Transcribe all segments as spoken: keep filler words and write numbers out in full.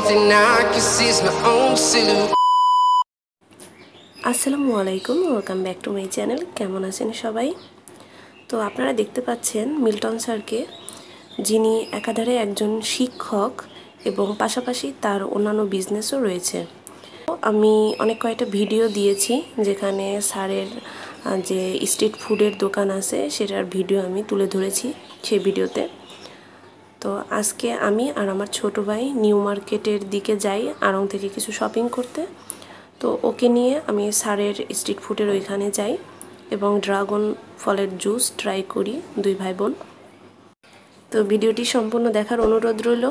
thing I can see is my own silhouette. আসসালামু আলাইকুম, welcome back to my channel. কেমন আছেন সবাই? তো আপনারা দেখতে পাচ্ছেন মিল্টন স্যারকে, যিনি একাধারে একজন শিক্ষক এবং পাশাপাশি তার অন্যান্য বিজনেসও রয়েছে। আমি অনেক কয়েকটা ভিডিও দিয়েছি যেখানে স্যারের যে স্ট্রিট ফুডের দোকান আছে সেটার ভিডিও আমি তুলে ধরেছি সেই ভিডিওতে। তো আজকে আমি আর আমার ছোট ভাই নিউ মার্কেটের দিকে যাই আড়ং থেকে কিছু শপিং করতে। তো ওকে নিয়ে আমি স্যারের স্ট্রিট ফুডের ওইখানে যাই এবং ড্রাগন ফলের জুস ট্রাই করি দুই ভাই বোন। তো ভিডিওটি সম্পূর্ণ দেখার অনুরোধ রইল।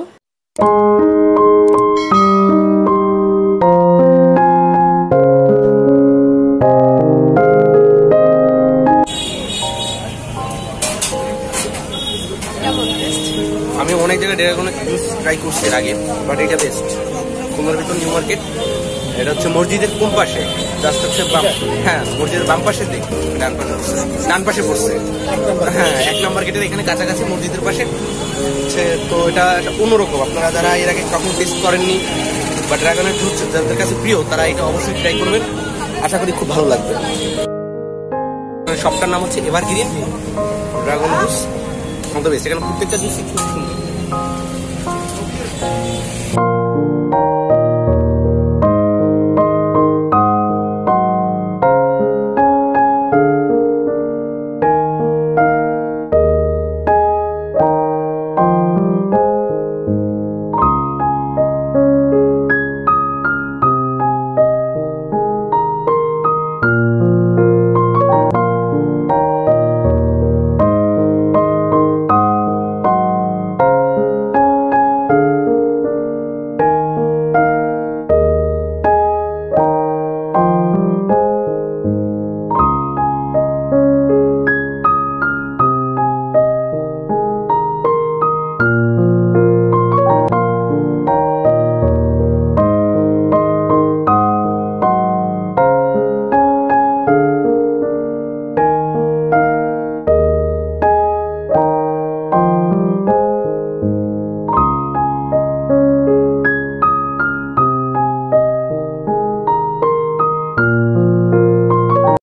আমি অনেক জায়গায় ড্রাগনের জুস ট্রাই করছি এর আগে, বাট এটা বেস্ট। কুমার ভিতর নিউ মার্কেট, এটা হচ্ছে মসজিদের কোন পাশে, জাস্ট হচ্ছে হ্যাঁ মসজিদের বাম পাশে ডান পাশে ডান পাশে পড়ছে, হ্যাঁ এক নম্বর গেটের এখানে কাছাকাছি মসজিদের পাশে হচ্ছে। তো এটা অন্যরকম, আপনারা যারা এর আগে কখনো টেস্ট করেননি বা ড্রাগনের জুস যাদের কাছে প্রিয় তারা এটা অবশ্যই ট্রাই করবেন, আশা করি খুব ভালো লাগবে। শপটার নাম হচ্ছে এভারগ্রিন ড্রাগন জুস, আমাদের বেস্ট। এখানে প্রত্যেকটা জুস খুব সুন্দর।